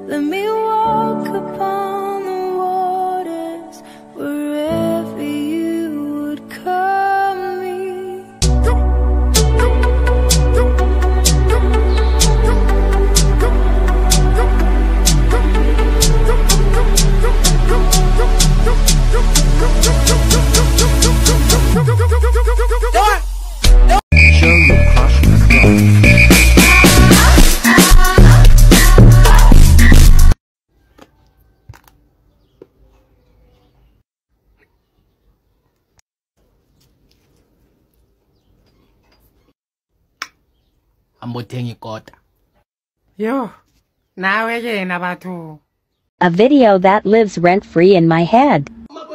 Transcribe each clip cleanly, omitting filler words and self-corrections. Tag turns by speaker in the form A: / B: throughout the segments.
A: Let me walk upon the waters wherever you would call me.
B: Show your crush the
C: Yo, now again about to.
D: A video that lives rent-free in my head.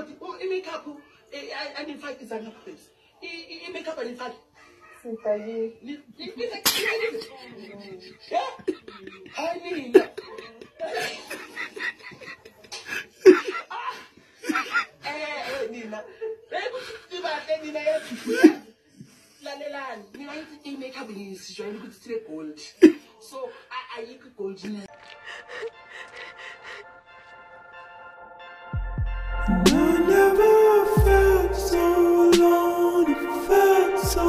E: So I gold. I never felt so alone. It felt so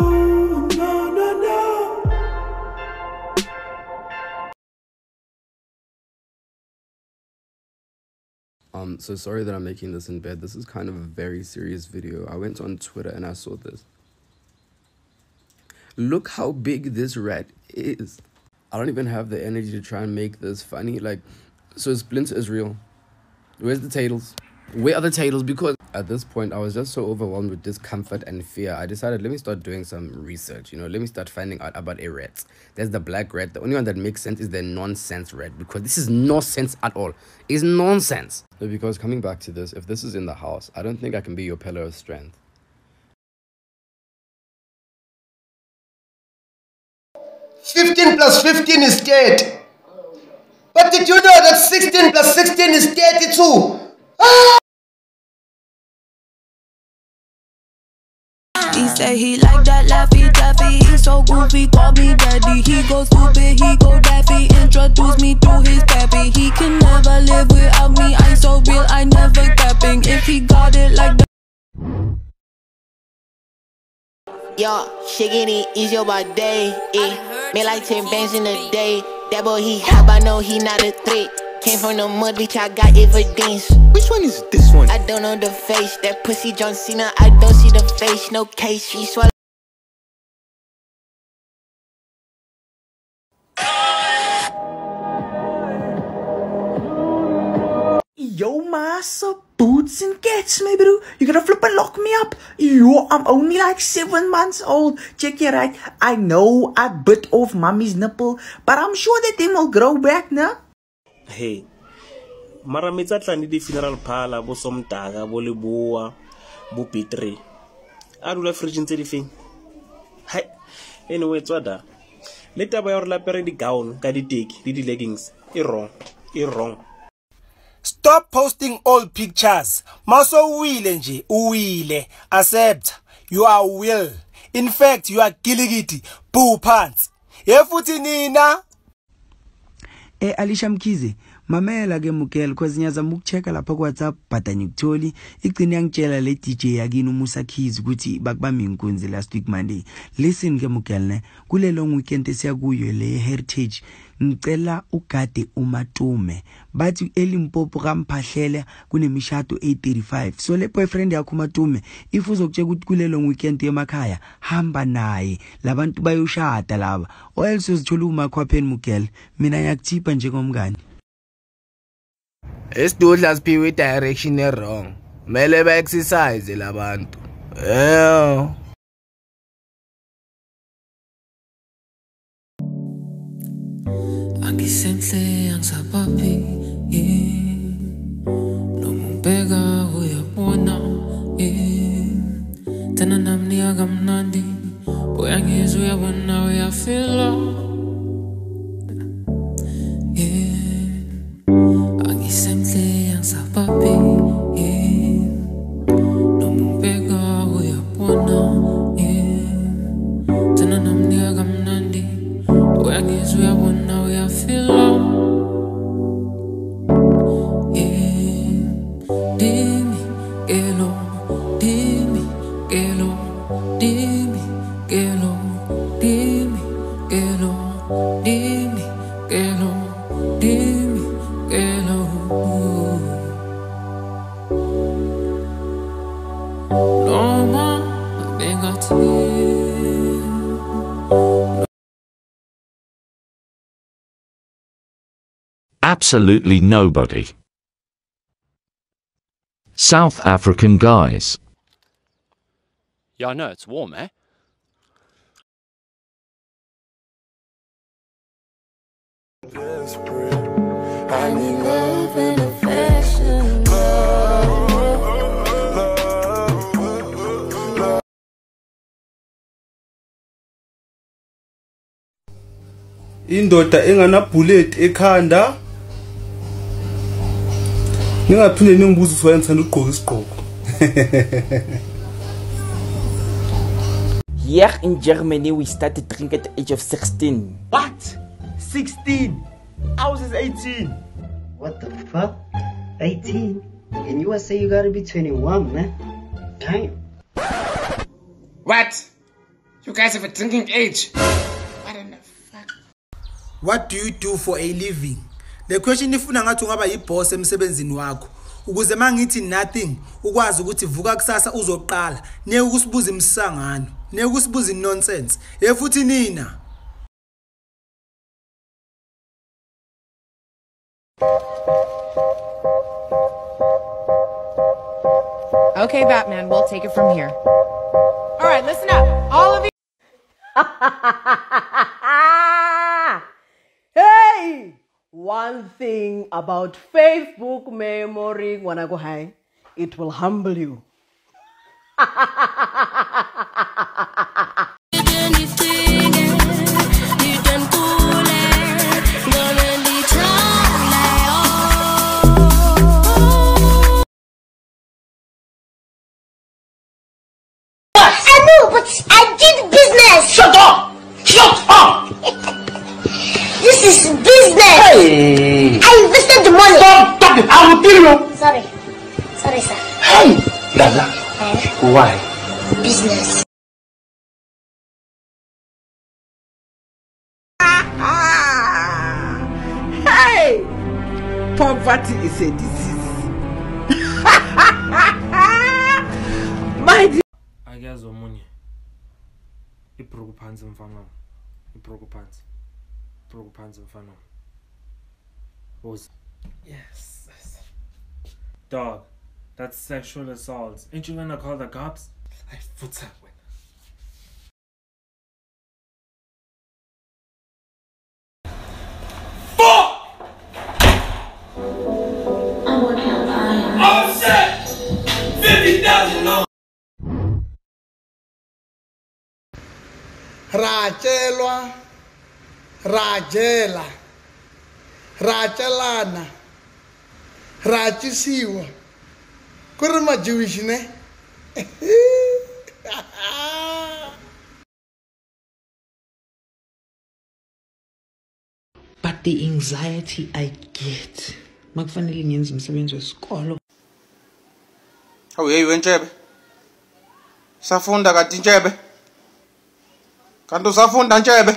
E: no.
F: So sorry that I'm making this in bed. This is kind of a very serious video. I went on Twitter and I saw this. Look how big this rat is. I don't even have the energy to try and make this funny. Like, so Splinter is real. Where's the tails? Where are the tails? Because at this point, I was just so overwhelmed with discomfort and fear. I decided, let me start doing some research. Let me start finding out about a rat. There's the black rat. The only one that makes sense is the nonsense rat. Because this is no sense at all. It's nonsense. So because coming back to this, if this is in the house, I don't think I can be your pillar of strength.
G: 15 plus 15 is 30. But did you know that 16 plus 16 is 32? Ah!
A: He say he like that Laffy Taffy. He's so goofy, call me daddy. He go stupid, he go daffy. Introduce me to his pappy. He can never live without me. I'm so real, I never capping. If he got it like that.
H: Yo, shaking it easy about day. Made like 10 bands in a day. That boy he hot, I know he not a threat. Came from the mud, bitch, I got evidence.
B: Which one is this one?
H: I don't know the face. That pussy John Cena, I don't see the face. No case, she swallow.
E: Yo, massa boots and cats, me bro. You gonna flip and lock me up? Yo, I'm only like 7 months old. Check it right. I know I bit off mommy's nipple, but I'm sure that they will grow back, nah?
I: Hey, mara metsa tlani di funeral phala bo somtaga bo leboa bo P3 a dula fridge ntse di feng. Hai, anyway tswada le taba ya re lapere di gown ka di teki di leggings e wrong.
G: Stop posting old pictures. Maso uwile nje, uwile. Accept. You are will. In fact, you are giligiti. Boo pants. Yefuti nina.
E: Alisha Mkize, mamela ke mukela cause nyaza mukucheka lapha ku WhatsApp but anyikutholi. Igcine yangitshela le DJ yakini uMusa Keys ukuthi bakubamba inkunzi last week Monday. Listen ke mukela ne, kule long weekend esiya kuyo le heritage. Ngicela ugade umatume bathi eLimpopo kamphahlele kunemishado 835. So le boyfriend yakho umatume if uzokutsheka ukuthi kule long weekend emakhaya hamba naye labantu bayoshada laba or else uzithola umakhwapheni mugela. Mina ngiyakuthipa njengomngane.
J: Esidudla siphiwe direction wrong. Mele ba exercise labantu.
A: Angisemhle angisapapi Nomubheka uyabona Tena nami akamnandi Uyangizwa uyabona uyafila Angisemhle angisapapi Nomubheka uyabona Tena nami akamnandi Uyangizwa uyabona uyafila
K: Absolutely nobody. South African guys.
L: Yeah, I know, it's warm, eh?
A: I need love and affection.
G: Indoda engana bullet ekhanda. Ningaphinde ningibuze ukuthi wena ugqoka isigqoko.
M: Here in Germany, we started drinking at the age of 16.
N: What? 16? I was just 18.
O: What the fuck? 18? In USA, you gotta be 21, man. Damn.
C: What? You guys have a drinking age? What in the fuck?
G: What do you do for a living? The question ifuna ngathi ungaba yiboss emsebenzini wakho. Ukuze mangithi nothing, ukwazi ukuthi vuka kusasa uzoqala. Neke ukusibuza imsangano. Neke ukusibuza nonsense. Futhi nina.
P: Okay, Batman, we'll take it from here. All right, listen up. All of you.
Q: Hey! One thing about Facebook memory when I go high, it will humble you.
R: But I did business. Shut up! Shut up! This is business. Hey! I invested the money. Stop! Stop it! I will kill you. Sorry. Sorry, sir. Hey! Dada. Why? Business.
Q: Hey! Poverty is a disease. My dear.
I: I guess money. Iprokupanzi mfana. Iprokupanzi. Iprokupanzi mfana. Yes. Dog, that's sexual assault. Ain't you gonna call the cops? I put that way.
R: Oh shit! 50,000 no.
S: Rajelwa, Rajela, Rajalana, Rajisiwa. Kurma Jewish, ne?
T: But the anxiety I get. Makufanele ngenze umsebenzi wesikolo.
S: Awu hey wentshebe. Safunda kati ntshebe. Kanti usafunda ntshebe.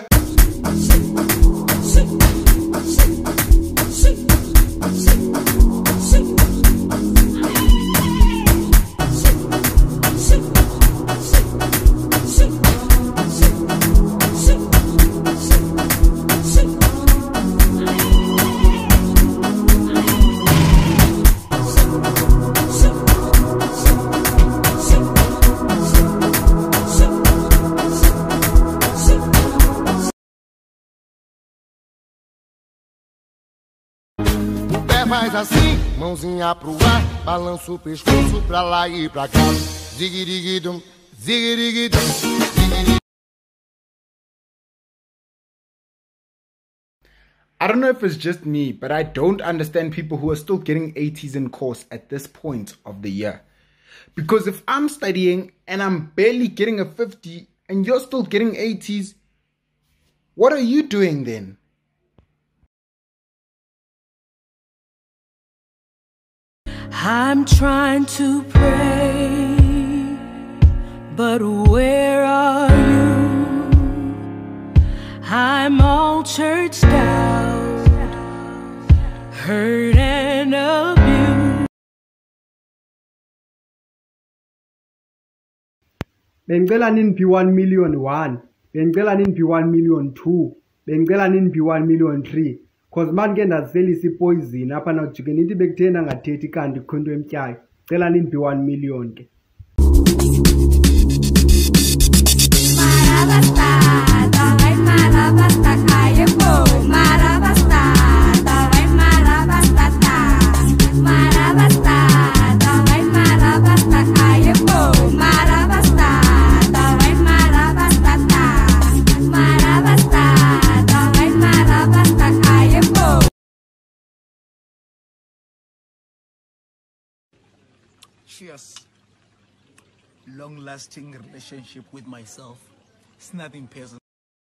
U: Faz assim, mãozinha pro ar, balança o pescoço pra lá e pra cá. Zigirigidum, zigirigidum, zigirigidum.
V: I don't know if it's just me, but I don't understand people who are still getting 80s in course at this point of the year. Because if I'm studying and I'm barely getting a 50 and you're still getting 80s, what are you doing then?
A: I'm trying to pray, but where are you? I'm all churched out, hurt and abuse.
D: Bengicela niniphi 1 million 1, bengicela niniphi 1 million 2, bengicela niniphi 1 million 3. Cause manje ndaziselisa ipoison apha nawujike nithi bekuthena ngathethi kanti khonto emtyayo. Cela niniphi 1 million ke.
F: Cheers. Long-lasting relationship with myself. It's nothing personal.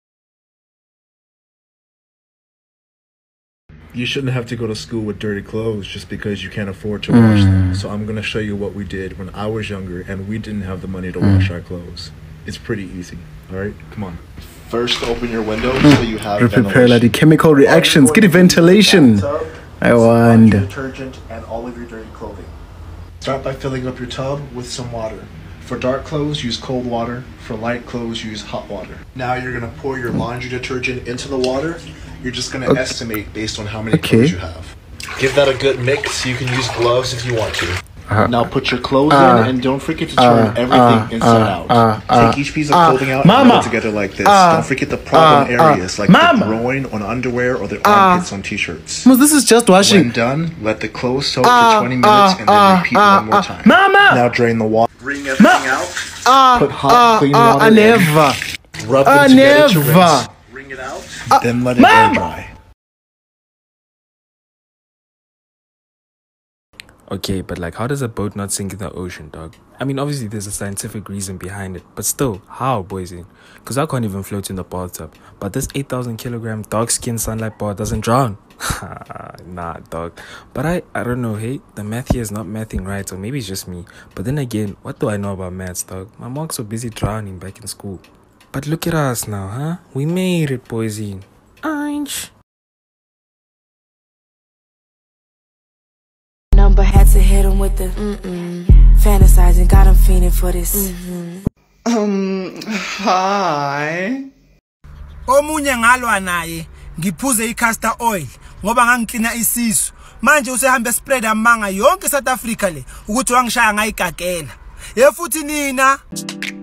W: You shouldn't have to go to school with dirty clothes just because you can't afford to wash them. So I'm going to show you what we did when I was younger and we didn't have the money to wash our clothes. It's pretty easy. All right, come on. First, open your windows so you have
X: prepare like the chemical reactions. Get the ventilation. I want
W: detergent and all of your dirty clothing. Start by filling up your tub with some water. For dark clothes, use cold water. For light clothes, use hot water. Now you're going to pour your laundry detergent into the water. You're just going to estimate based on how many clothes you have. Give that a good mix. You can use gloves if you want to. Now put your clothes in and don't forget to turn everything inside out. Take each piece of clothing out and put it together like this. Don't forget the problem areas like the groin on underwear or the armpits on t-shirts.
X: This is just washing.
W: When done, let the clothes soak for 20 minutes and then repeat one more time. Now drain the water. Bring everything out. Put hot, clean water in. Rub them together to rinse. Wring it out. Then let it air dry.
Y: Okay, but like, how does a boat not sink in the ocean, dog? I mean, obviously there's a scientific reason behind it, but still, how, boys? Because I can't even float in the bathtub. But this 8,000 kilogram dark skin sunlight bar doesn't drown. Nah, dog. But I don't know, hey, the math here is not mathing right, or maybe it's just me. But then again, what do I know about maths, dog? My marks were busy drowning back in school. But look at us now, huh? We made it, boys. Orange.
A: Number had to hit him with the fantasizing, got him fiending for this.
G: Hi. Omunye ngalwa naye ngiphuze i-castor oil ngoba ngangiklina isisu. Manje usehambe spread amanga yonke South Africa le ukuthi wangishaya ngayigagela. Ye futhi nina